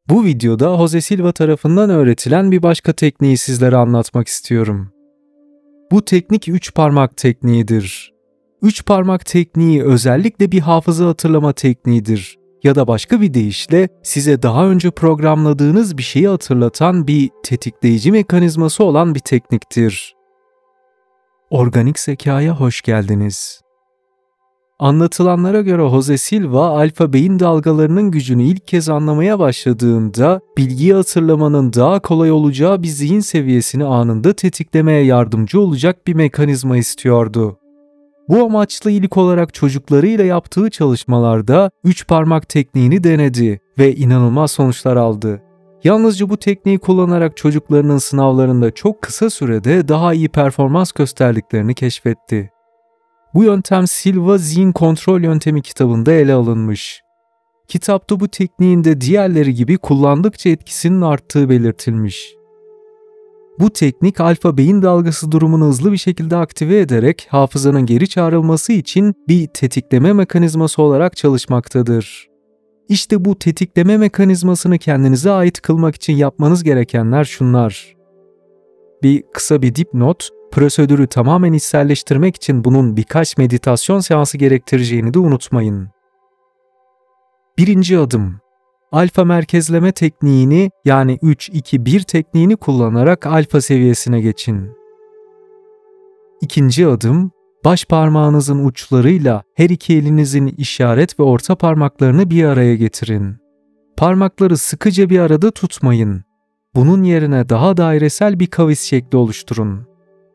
Bu videoda Jose Silva tarafından öğretilen bir başka tekniği sizlere anlatmak istiyorum. Bu teknik 3 parmak tekniğidir. 3 parmak tekniği özellikle bir hafıza hatırlama tekniğidir. Ya da başka bir deyişle size daha önce programladığınız bir şeyi hatırlatan bir tetikleyici mekanizması olan bir tekniktir. Organik zekaya hoş geldiniz. Anlatılanlara göre Jose Silva, alfa beyin dalgalarının gücünü ilk kez anlamaya başladığında, bilgiyi hatırlamanın daha kolay olacağı bir zihin seviyesini anında tetiklemeye yardımcı olacak bir mekanizma istiyordu. Bu amaçla ilk olarak çocuklarıyla yaptığı çalışmalarda 3 parmak tekniğini denedi ve inanılmaz sonuçlar aldı. Yalnızca bu tekniği kullanarak çocuklarının sınavlarında çok kısa sürede daha iyi performans gösterdiklerini keşfetti. Bu yöntem Silva Zihin Kontrol Yöntemi kitabında ele alınmış. Kitapta bu tekniğin de diğerleri gibi kullandıkça etkisinin arttığı belirtilmiş. Bu teknik alfa beyin dalgası durumunu hızlı bir şekilde aktive ederek hafızanın geri çağrılması için bir tetikleme mekanizması olarak çalışmaktadır. İşte bu tetikleme mekanizmasını kendinize ait kılmak için yapmanız gerekenler şunlar. Kısa bir dipnot, prosedürü tamamen içselleştirmek için bunun birkaç meditasyon seansı gerektireceğini de unutmayın. 1. adım. Alfa merkezleme tekniğini yani 3-2-1 tekniğini kullanarak alfa seviyesine geçin. 2. adım. Baş parmağınızın uçlarıyla her iki elinizin işaret ve orta parmaklarını bir araya getirin. Parmakları sıkıca bir arada tutmayın. Bunun yerine daha dairesel bir kavis şekli oluşturun.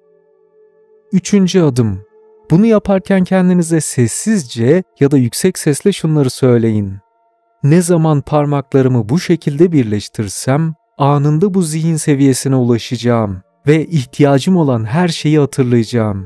3. adım. Bunu yaparken kendinize sessizce ya da yüksek sesle şunları söyleyin. Ne zaman parmaklarımı bu şekilde birleştirsem, anında bu zihin seviyesine ulaşacağım ve ihtiyacım olan her şeyi hatırlayacağım.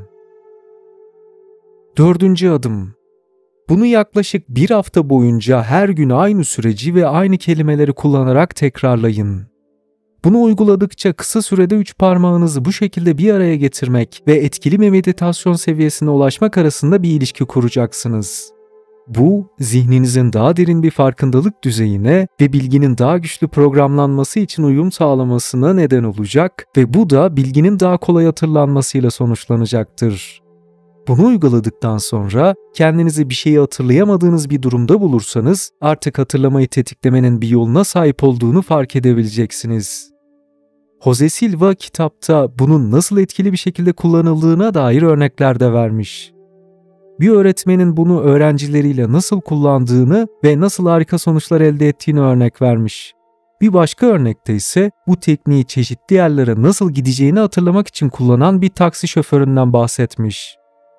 4. adım. Bunu yaklaşık 1 hafta boyunca her gün aynı süreci ve aynı kelimeleri kullanarak tekrarlayın. Bunu uyguladıkça kısa sürede 3 parmağınızı bu şekilde bir araya getirmek ve etkili bir meditasyon seviyesine ulaşmak arasında bir ilişki kuracaksınız. Bu, zihninizin daha derin bir farkındalık düzeyine ve bilginin daha güçlü programlanması için uyum sağlamasına neden olacak ve bu da bilginin daha kolay hatırlanmasıyla sonuçlanacaktır. Bunu uyguladıktan sonra kendinizi bir şeyi hatırlayamadığınız bir durumda bulursanız artık hatırlamayı tetiklemenin bir yoluna sahip olduğunu fark edebileceksiniz. Jose Silva kitapta bunun nasıl etkili bir şekilde kullanıldığına dair örnekler de vermiş. Bir öğretmenin bunu öğrencileriyle nasıl kullandığını ve nasıl harika sonuçlar elde ettiğini örnek vermiş. Bir başka örnekte ise bu tekniği çeşitli yerlere nasıl gideceğini hatırlamak için kullanan bir taksi şoföründen bahsetmiş.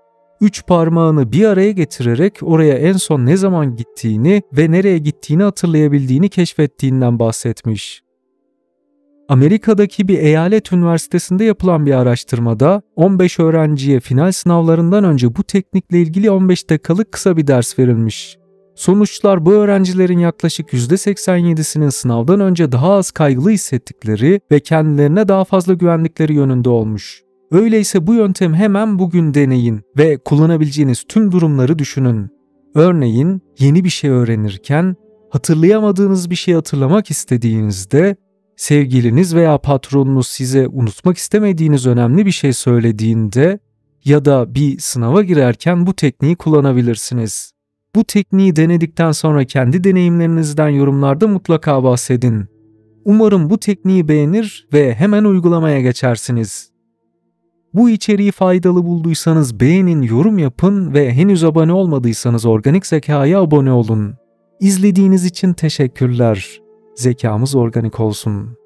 3 parmağını bir araya getirerek oraya en son ne zaman gittiğini ve nereye gittiğini hatırlayabildiğini keşfettiğinden bahsetmiş. Amerika'daki bir eyalet üniversitesinde yapılan bir araştırmada 15 öğrenciye final sınavlarından önce bu teknikle ilgili 15 dakikalık kısa bir ders verilmiş. Sonuçlar bu öğrencilerin yaklaşık %87'sinin sınavdan önce daha az kaygılı hissettikleri ve kendilerine daha fazla güvendikleri yönünde olmuş. Öyleyse bu yöntemi hemen bugün deneyin ve kullanabileceğiniz tüm durumları düşünün. Örneğin yeni bir şey öğrenirken, hatırlayamadığınız bir şeyi hatırlamak istediğinizde, sevgiliniz veya patronunuz size unutmak istemediğiniz önemli bir şey söylediğinde ya da bir sınava girerken bu tekniği kullanabilirsiniz. Bu tekniği denedikten sonra kendi deneyimlerinizden yorumlarda mutlaka bahsedin. Umarım bu tekniği beğenir ve hemen uygulamaya geçersiniz. Bu içeriği faydalı bulduysanız beğenin, yorum yapın ve henüz abone olmadıysanız Organik Zeka'ya abone olun. İzlediğiniz için teşekkürler. Zekamız organik olsun.